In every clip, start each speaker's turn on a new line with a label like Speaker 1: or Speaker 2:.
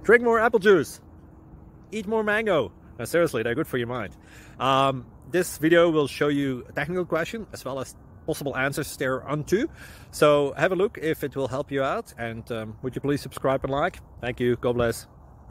Speaker 1: Drink more apple juice. Eat more mango. No, seriously, they're good for your mind. This video will show you a technical question as well as possible answers thereunto. So have a look if it will help you out, and would you please subscribe and like? Thank you. God bless.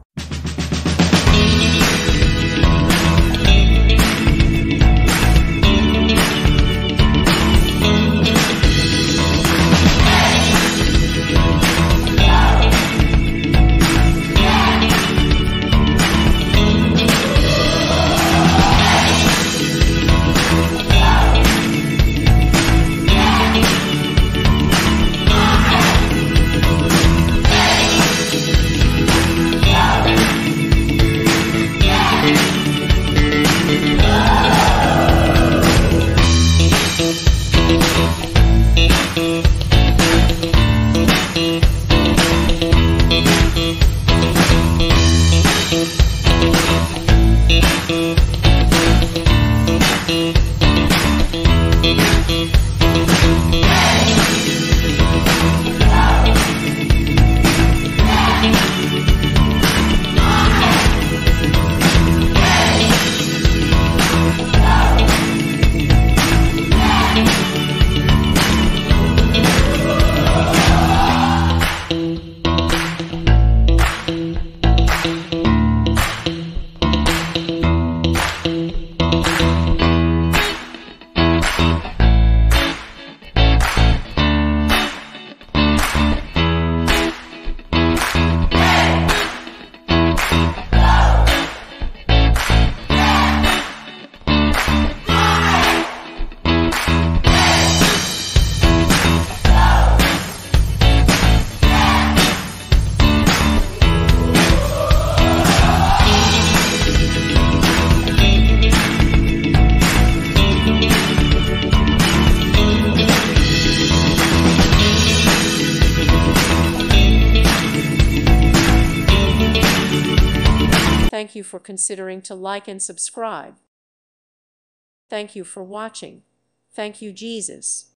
Speaker 2: Thank you for considering to like and subscribe. Thank you for watching. Thank you, Jesus.